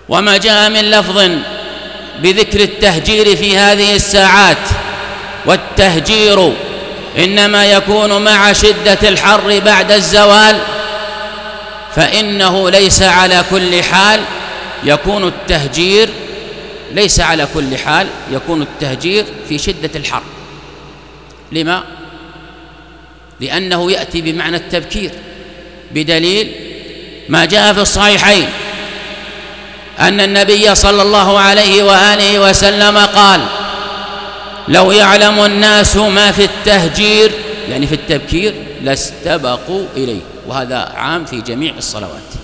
وما جاء من لفظ بذكر التهجير في هذه الساعات، والتهجير إنما يكون مع شدة الحر بعد الزوال، فإنه ليس على كل حال يكون التهجير، ليس على كل حال يكون التهجير في شدة الحر. لما؟ لأنه يأتي بمعنى التبكير، بدليل ما جاء في الصحيحين أن النبي صلى الله عليه وآله وسلم قال: لو يعلم الناس ما في التهجير، يعني في التبكير، لاستبقوا إليه. وهذا عام في جميع الصلوات.